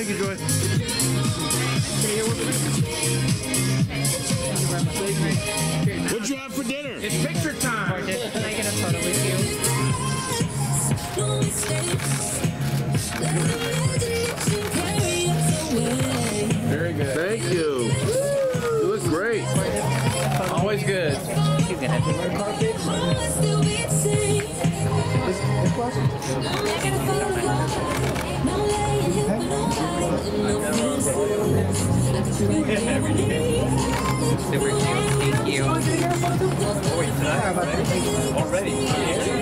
Thank you, Joy. What'd you have for dinner? It's picture time. Can I get a photo with you? Very good. Thank you. You look great. Always good. You can have your carpet. Super cute. Thank you. Oh, wait, already?